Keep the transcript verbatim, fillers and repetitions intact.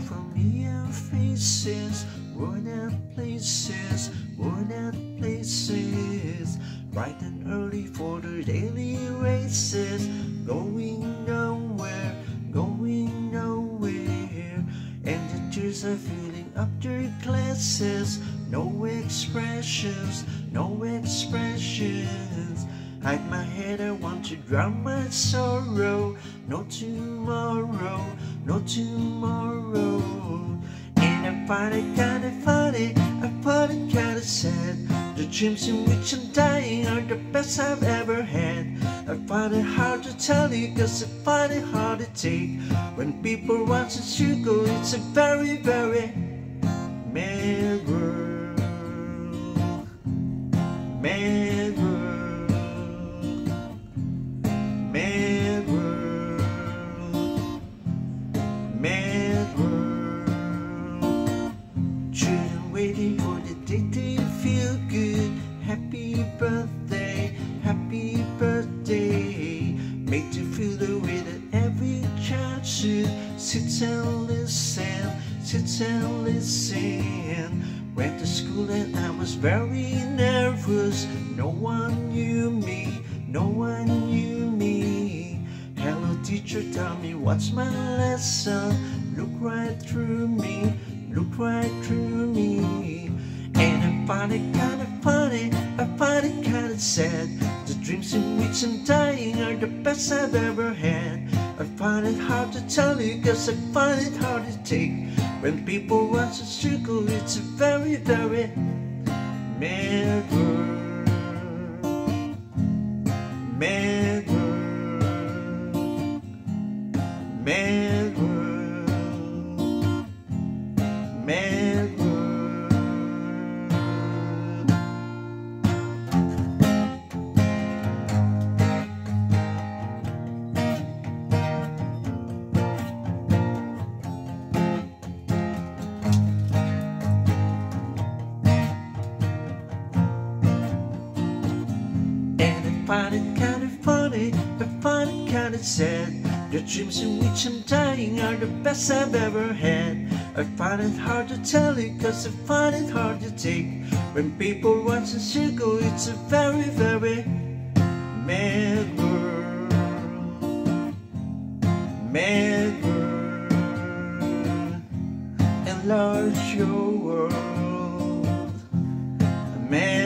familiar faces, worn out places, worn out places, bright and early for the daily races, going nowhere, going nowhere, and the tears are filling up their glasses. No expressions, no expressions. Hide my head, I want to drown my sorrow. No tomorrow, no tomorrow. And I find it kinda funny, I find it kinda sad. The dreams in which I'm dying are the best I've ever had. I find it hard to tell you, cause I find it hard to take. When people watch and struggle, it's a very, very mad world. Mad world. Mad world. Mad world. Children waiting for the day they feel good. Happy birthday, happy birthday. Make you feel the way that every child should. Sit and listen, sit and listen. Went to school and I was very nervous. No one knew me, no one knew me. Hello teacher, tell me what's my lesson. Look right through me, look right through me. And I find it kinda funny, I find it kinda sad. The dreams in which I'm dying are the best I've ever had. I find it hard to tell you, cause I find it hard to take. When people watch and struggle, it's a very, very mad world. Mad world. Mad world. Mad world. I find it kinda funny, I find it kinda sad. The dreams in which I'm dying are the best I've ever had. I find it hard to tell you, cause I find it hard to take. When people watch and struggle, it's a very, very mad world. Mad world. Enlarge your world. Mad